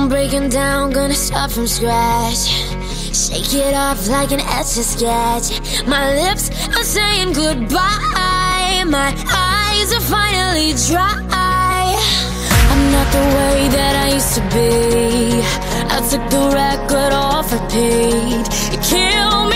I'm breaking down, gonna start from scratch. Shake it off like an Etch-A-Sketch. My lips are saying goodbye. My eyes are finally dry. I'm not the way that I used to be. I took the record off repeat. It killed